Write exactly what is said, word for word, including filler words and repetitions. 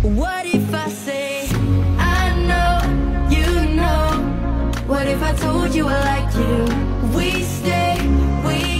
What if I say, I know, you know? What if I told you I like you? We stay, we